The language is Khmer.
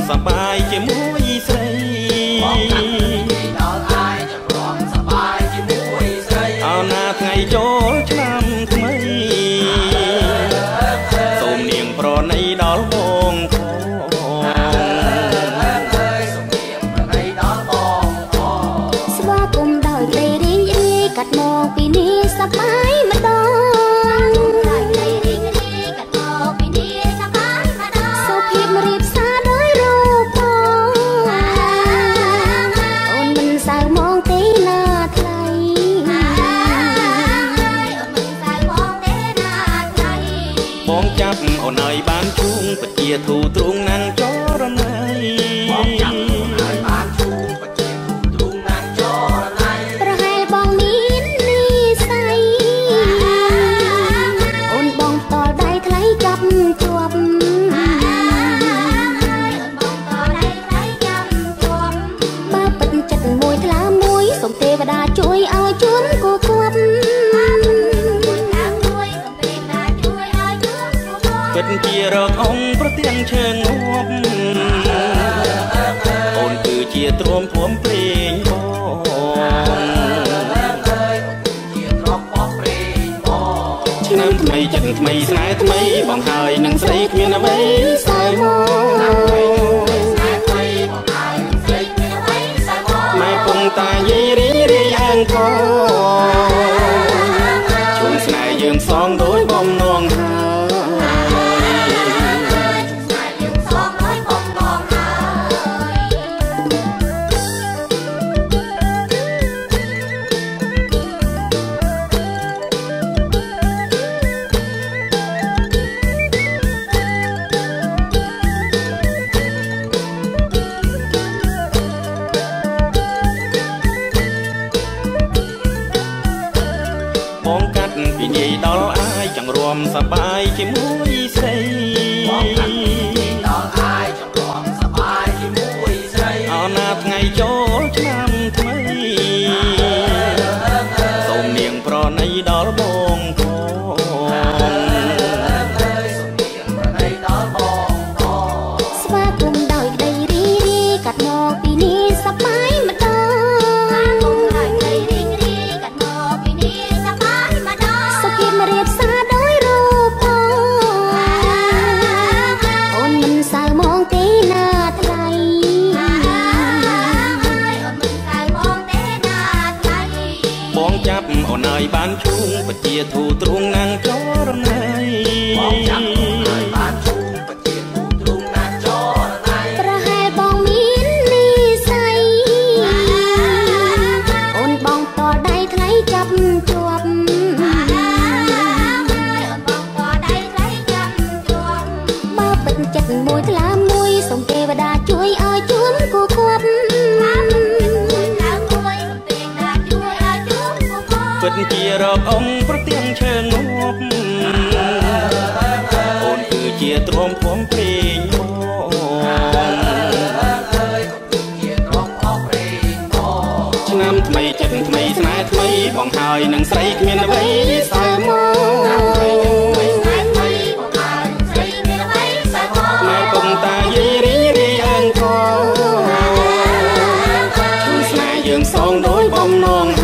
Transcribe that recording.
สบายជាមួយស្រីដល់អាយចង្រំសบายជាមួយស្រីអោណាថ្ងៃចូលឆ្នាំថ្មីសូមនាងប្រណីដល់បងស្វាគមន៍ដោយក្តីរីករាយកាត់មកពីនេះសប្បាយម្ដងសុភាពរៀបសារដោយរូបផងអូនមិនសៅមងទេណាថ្លៃបងចាប់អូនឲ្យបានជុំពិតជាធូរទ្រង់ណាំងចរណៃបងចាប់អូនឲ្យបានជុំពិតជាធូរទ្រង់ណាំងចរណៃប្រហែលបងមាននិស័យអូនបងតល់ដៃថ្លៃចាប់ជាប់បើពិតចិត្តមួយថ្លាមួយសូមទេវតាជួយឲ្យជួនគូគប់ពិតជារកអង្គប្រទៀងឈើងាប់អូនគឺជាទ្រាំភួមព្រេងបងឆ្នាំថ្មីចិត្តថ្មីស្នេហ៍ថ្មីបងហើយនឹងស្រីគ្មានអ្វីសើមកម៉ែពងតាយីរីរីអង្គជុំស្នេហ៍យើងសងដោយបំណងបងកាត់ពីនាយដល់អាយចង្រំសបាយជាមួយស្រីបងកាត់ពីនាយដល់អាយចង្រំសបាយជាមួយស្រីអណាថ្ងៃចូលឆ្នាំថ្មីសូមនាងប្រណីដល់បងស្វាគមន៍ដោយក្តីរីរីកាត់មកពីនេះសប្បាយម្ដងរៀបសារដោយរូបផងអូនមិនសៅមងទេណាថ្លៃបងចាប់អូនឲ្យបានជុំពិតជាធូរទ្រង់ណាំងចរណៃបងចាប់អូនឲ្យបានជុំពិតជាធូរទ្រង់ណាំងចរណៃប្រហែលបងមាននិស័យអូនបងតល់ដៃថ្លៃចាប់ជាប់ចិត្តមួយថ្លាមួយសូមទេវតាជួយឲ្យជួនគូគប់ពិតជារកអង្គប្រទៀងឈើងាប់អូនគឺជាទ្រាំភួមព្រេងឆ្នាំថ្មីចិត្តថ្មីស្នេហ៍ថ្មីបងហើយនឹងស្រីគ្មានអ្វីសើមកយើងសងដោយបំណង